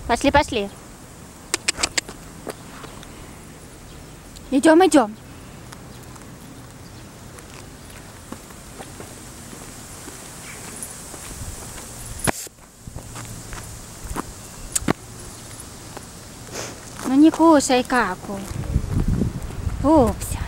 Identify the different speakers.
Speaker 1: Пошли, пошли. Идем, идем. Ну не кушай каку. Пупся.